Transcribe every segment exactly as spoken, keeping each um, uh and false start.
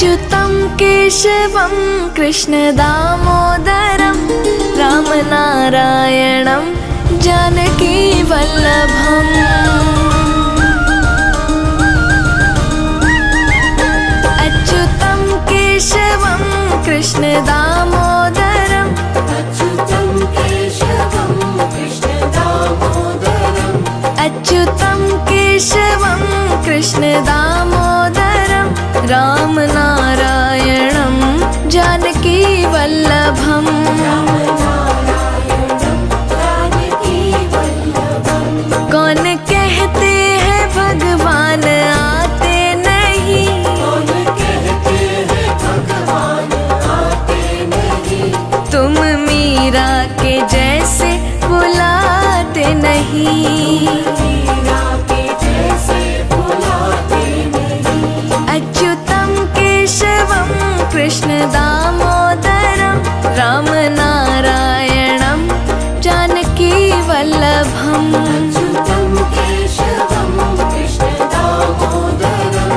अच्युतं केशवं कृष्ण दामोदरं रामनारायणं जानकी वल्लभम्। अच्युतं केशवं कृष्ण दामोदरं अच्युतं केशवं कृष्ण दामोदरं अच्युतं केशवं कृष्ण दामोदरं रामनारायणं जानकी वल्लभम्। कौन कहते हैं भगवान आते नहीं, कौन कहते हैं भगवान आते नहीं, तुम मीरा के जैसे बुलाते नहीं, मीरा के जैसे बुलाते नहीं। अच्युतं केशवं कृष्ण दामोदरं रामनारायणं जानकी वल्लभम्। अच्युतं केशवं कृष्ण दामोदरम्।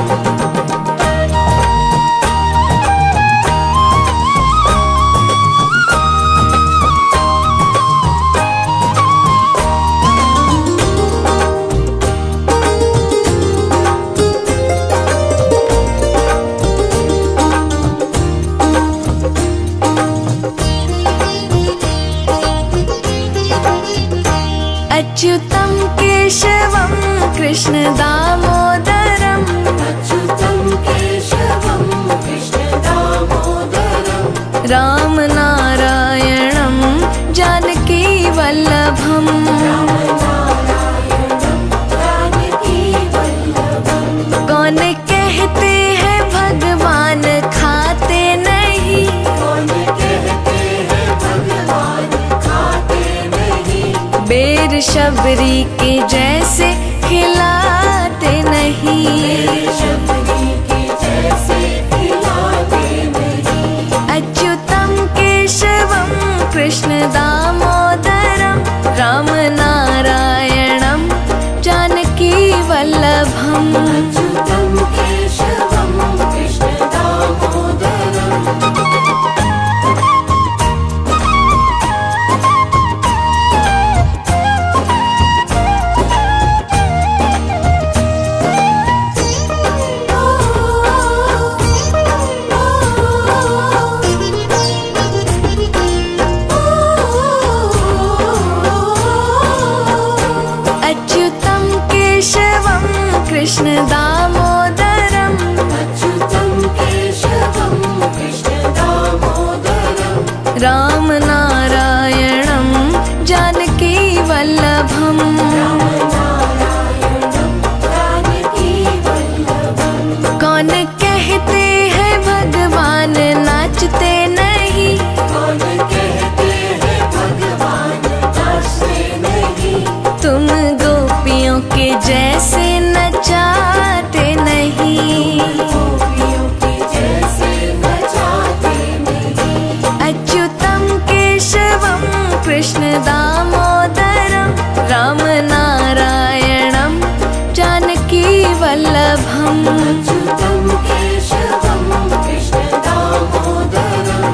अच्युतं केशवं कृष्ण दामोदरं अच्युतं केशवं कृष्ण दामोदरं रामनारायणं जानकी वल्लभम्। कौन कहते हैं भगवान खाते नहीं, कौन कहते हैं भगवान खाते नहीं, बेर शबरी के जैसे खिलाते नहीं, शबरी के जैसे खिलाते नहीं। अच्युतं केशवं कृष्ण दामोदरं रामनारायणं जानकी वल्लभम्। अच्युतं केशवं कृष्ण दामोदरम्। अच्युतं केशवं कृष्ण दामोदरं अच्युतं केशवं कृष्ण दामोदरं रामनारायणं जानकी वल्लभम्। कौन कहते हैं भगवान नाचते नहीं, कौन कहते हैं भगवान नाचते नहीं, तुम गोपियों के जैसे नचाते नहीं, गोपियों के जैसे नचाते नहीं। अच्युतं केशवं कृष्ण दामोदरं रामनारायणं जानकी वल्लभम्। अच्युतं केशवं कृष्ण दामोदरम्।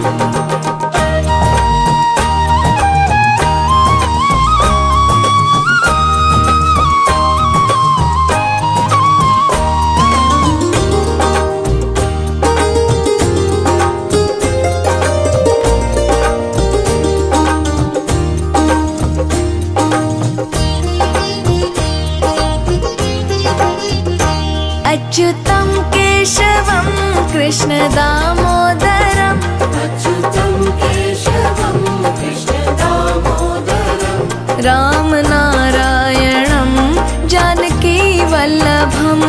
अच्युतं केशवं कृष्ण दामोदरं अच्युतं केशवं कृष्ण दामोदरं रामनारायणं जानकी वल्लभम्।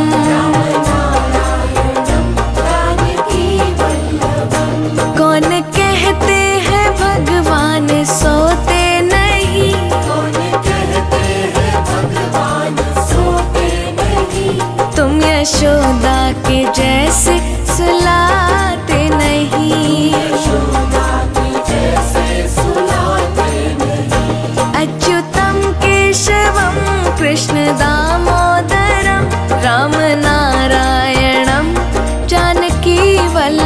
कौन कहते हैं भगवान सोते नहीं, कौन कहते हैं भगवान सोते नहीं, तुम यशोदा के जैसे सुलाते नहीं, यशोदा के जैसे सुलाते नहीं। अच्युतं केशवं कृष्ण दामोदरं रामनारायणं जानकी वल्लभम्।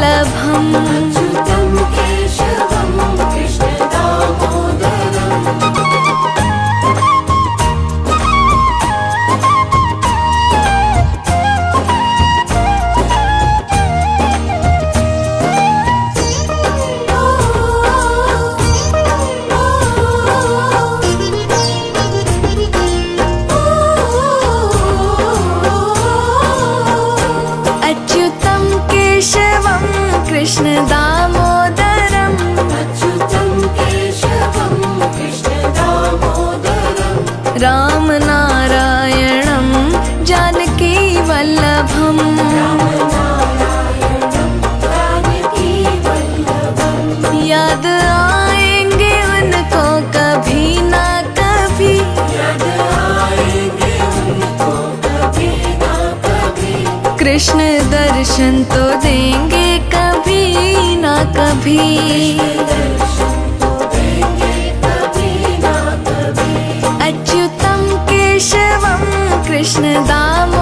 वल्लभम, याद आएंगे उनको कभी ना कभी, याद आएंगे उनको कभी ना कभी। कृष्ण दर्शन तो देंगे कभी ना कभी, अच्युतम केशवम कृष्ण दामोदरम,